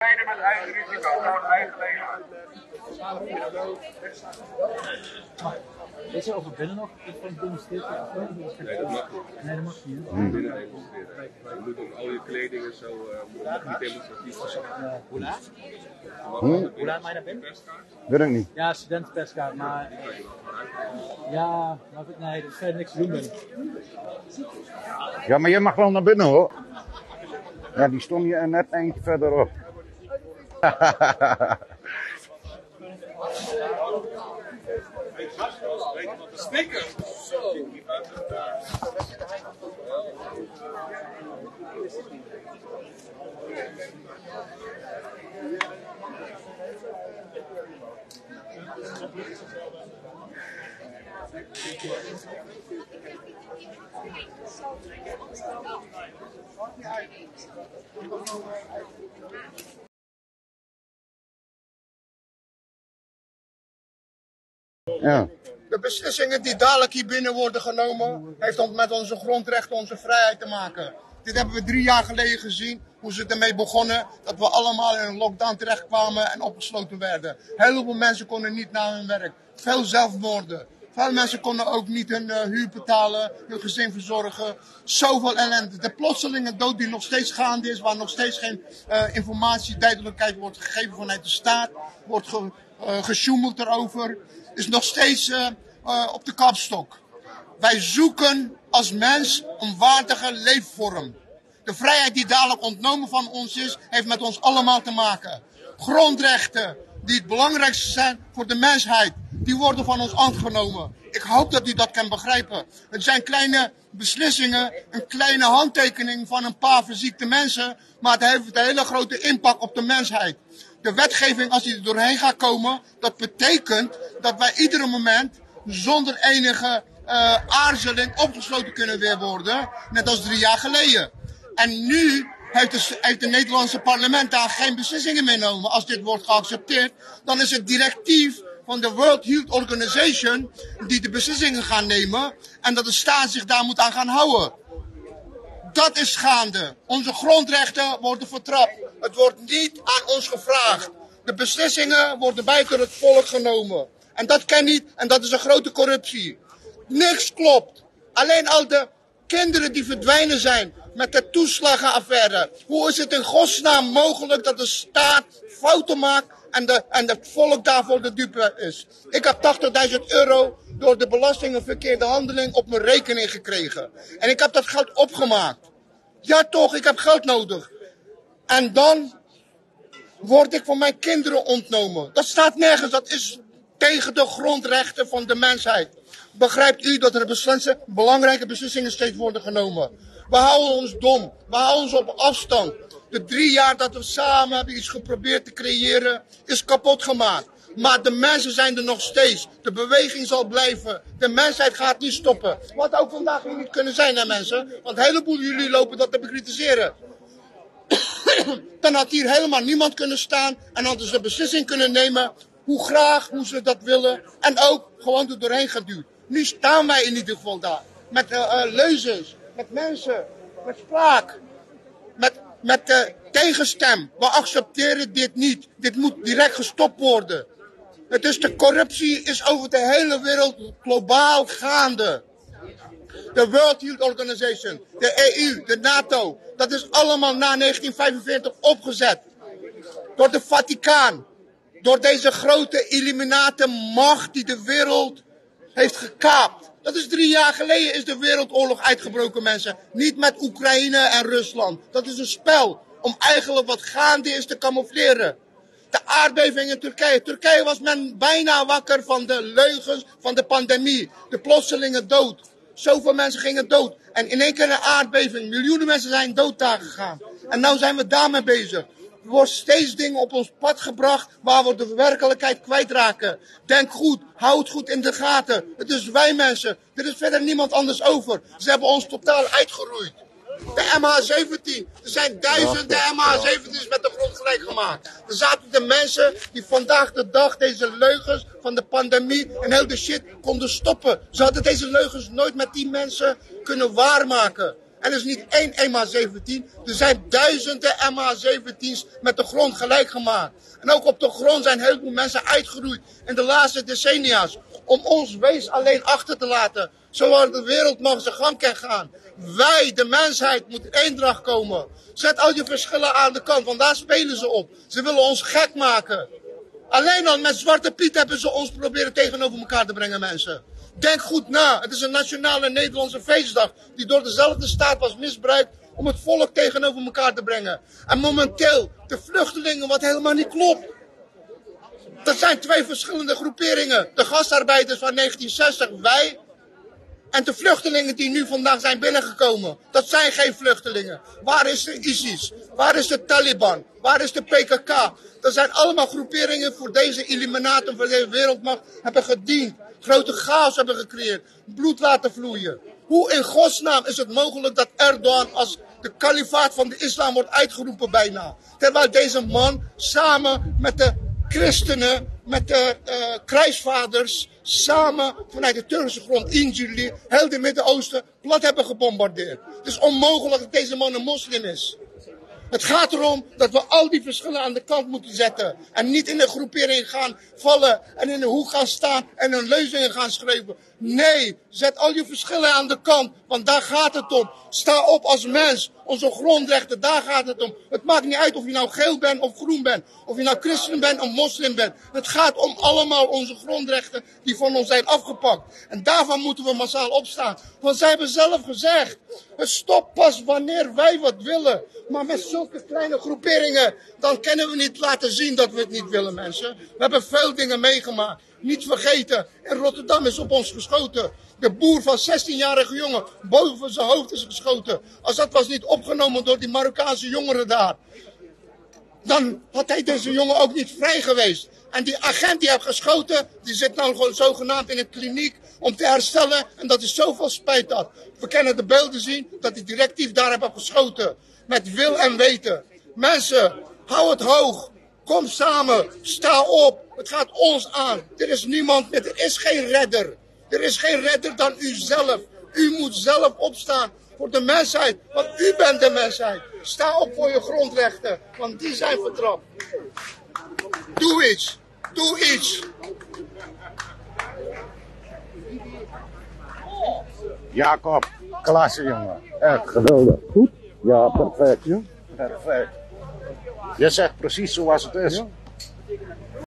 mede met eigen risico, gewoon eigen leger. Is er over binnen nog iets van demonstreren? Nee, dat mag niet. Nee, dat mag niet. Binnen demonstreren. Je moet ook al je kleding en zo mag niet demonstratief zijn. Hoe laat? Hoe laat mag je naar binnen? Weet ik niet. Ja, studentenperskaart, maar... Ja, maar nee, er is verder niks te doen binnen. Ja, maar je mag wel naar binnen hoor. Ja, die stond hier net eentje verderop. Snickers! Ja. De beslissingen die dadelijk hier binnen worden genomen, heeft met onze grondrechten, onze vrijheid te maken. Dit hebben we 3 jaar geleden gezien, hoe ze ermee begonnen, dat we allemaal in een lockdown terechtkwamen en opgesloten werden. Heel veel mensen konden niet naar hun werk, veel zelfmoorden. Veel mensen konden ook niet hun huur betalen, hun gezin verzorgen. Zoveel ellende. De plotselinge dood die nog steeds gaande is, waar nog steeds geen informatie, duidelijkheid wordt gegeven vanuit de staat, wordt gesjoemeld erover, is nog steeds op de kapstok. Wij zoeken als mens een waardige leefvorm. De vrijheid die dadelijk ontnomen van ons is, heeft met ons allemaal te maken. Grondrechten die het belangrijkste zijn voor de mensheid, die worden van ons aangenomen. Ik hoop dat u dat kan begrijpen. Het zijn kleine beslissingen, een kleine handtekening van een paar verziekte mensen, maar het heeft een hele grote impact op de mensheid. De wetgeving, als die er doorheen gaat komen, dat betekent dat wij iedere moment zonder enige aarzeling opgesloten kunnen weer worden, net als 3 jaar geleden. En nu heeft het Nederlandse parlement daar geen beslissingen mee genomen. Als dit wordt geaccepteerd, dan is het directief van de World Health Organization die de beslissingen gaan nemen en dat de staat zich daar moet aan gaan houden. Dat is gaande. Onze grondrechten worden vertrapt. Het wordt niet aan ons gevraagd. De beslissingen worden buiten het volk genomen. En dat kan niet en dat is een grote corruptie. Niks klopt. Alleen al de kinderen die verdwijnen zijn met de toeslagenaffaire. Hoe is het in godsnaam mogelijk dat de staat fouten maakt en het volk daarvoor de dupe is? Ik heb €80.000 door de belastingen verkeerde handeling op mijn rekening gekregen. En ik heb dat geld opgemaakt. Ja toch, ik heb geld nodig. En dan word ik van mijn kinderen ontnomen. Dat staat nergens, dat is tegen de grondrechten van de mensheid. Begrijpt u dat er belangrijke beslissingen steeds worden genomen? We houden ons dom, we houden ons op afstand. De 3 jaar dat we samen hebben iets geprobeerd te creëren, is kapot gemaakt. Maar de mensen zijn er nog steeds. De beweging zal blijven. De mensheid gaat niet stoppen. Wat ook vandaag hier niet kunnen zijn, hè mensen? Want een heleboel jullie lopen dat te bekritiseren. Dan had hier helemaal niemand kunnen staan en hadden ze een beslissing kunnen nemen hoe graag, hoe ze dat willen en ook gewoon er doorheen geduwd. Nu staan wij in ieder geval daar. Met leuze's, met mensen, met spraak, met tegenstem. We accepteren dit niet. Dit moet direct gestopt worden. Het is de corruptie is over de hele wereld globaal gaande. De World Health Organization, de EU, de NATO. Dat is allemaal na 1945 opgezet. Door de Vaticaan. Door deze grote Illuminate macht die de wereld heeft gekaapt. Dat is 3 jaar geleden is de wereldoorlog uitgebroken, mensen. Niet met Oekraïne en Rusland. Dat is een spel om eigenlijk wat gaande is te camoufleren. De aardbeving in Turkije. Turkije was men bijna wakker van de leugens van de pandemie. De plotselinge dood. Zoveel mensen gingen dood. En in één keer een aardbeving. Miljoenen mensen zijn dood daar gegaan. En nu zijn we daarmee bezig. Er worden steeds dingen op ons pad gebracht waar we de werkelijkheid kwijtraken. Denk goed, hou het goed in de gaten. Het is wij mensen. Er is verder niemand anders over. Ze hebben ons totaal uitgeroeid. De MH17. Er zijn duizenden MH17's met de grond gelijk gemaakt. Er zaten de mensen die vandaag de dag deze leugens van de pandemie en heel de shit konden stoppen. Ze hadden deze leugens nooit met die mensen kunnen waarmaken. En er is niet één MH17. Er zijn duizenden MH17's met de grond gelijk gemaakt. En ook op de grond zijn heel veel mensen uitgeroeid in de laatste decenia's. Om ons wees alleen achter te laten. Zodat de wereldmacht zijn gang kan gaan. Wij, de mensheid, moet in eendracht komen. Zet al je verschillen aan de kant, want daar spelen ze op. Ze willen ons gek maken. Alleen al met Zwarte Piet hebben ze ons proberen tegenover elkaar te brengen, mensen. Denk goed na. Het is een nationale Nederlandse feestdag die door dezelfde staat was misbruikt om het volk tegenover elkaar te brengen. En momenteel, de vluchtelingen, wat helemaal niet klopt. Dat zijn twee verschillende groeperingen. De gastarbeiders van 1960, wij. En de vluchtelingen die nu vandaag zijn binnengekomen. Dat zijn geen vluchtelingen. Waar is de ISIS? Waar is de Taliban? Waar is de PKK? Dat zijn allemaal groeperingen voor deze Illuminaten, voor deze wereldmacht, hebben gediend. Grote chaos hebben gecreëerd. Bloed laten vloeien. Hoe in godsnaam is het mogelijk dat Erdogan als de kalifaat van de islam wordt uitgeroepen bijna? Terwijl deze man samen met de christenen, met de kruisvaders, samen vanuit de Turkse grond, Injili, heel het Midden-Oosten, plat hebben gebombardeerd. Het is onmogelijk dat deze man een moslim is. Het gaat erom dat we al die verschillen aan de kant moeten zetten. En niet in een groepering gaan vallen en in een hoek gaan staan en hun leuzeningen gaan schrijven. Nee, zet al je verschillen aan de kant, want daar gaat het om. Sta op als mens, onze grondrechten, daar gaat het om. Het maakt niet uit of je nou geel bent of groen bent, of je nou christen bent of moslim bent. Het gaat om allemaal onze grondrechten die van ons zijn afgepakt. En daarvan moeten we massaal opstaan. Want zij hebben zelf gezegd, het stopt pas wanneer wij wat willen. Maar met zulke kleine groeperingen, dan kunnen we niet laten zien dat we het niet willen, mensen. We hebben veel dingen meegemaakt. Niet vergeten, in Rotterdam is op ons geschoten. De boer van 16-jarige jongen, boven zijn hoofd is geschoten. Als dat was niet opgenomen door die Marokkaanse jongeren daar, dan had hij deze jongen ook niet vrij geweest. En die agent die heeft geschoten, die zit nou gewoon zogenaamd in een kliniek om te herstellen. En dat is zoveel spijt dat. We kunnen de beelden zien dat hij directief daar heeft geschoten. Met wil en weten. Mensen, hou het hoog. Kom samen. Sta op. Het gaat ons aan. Er is niemand meer. Er is geen redder. Er is geen redder dan u zelf. U moet zelf opstaan voor de mensheid. Want u bent de mensheid. Sta op voor je grondrechten. Want die zijn vertrapt. Doe iets. Doe iets. Jacob, klasse jongen. Echt geweldig. Goed? Ja, perfect. Ja? Perfect. Je zegt precies zoals het is.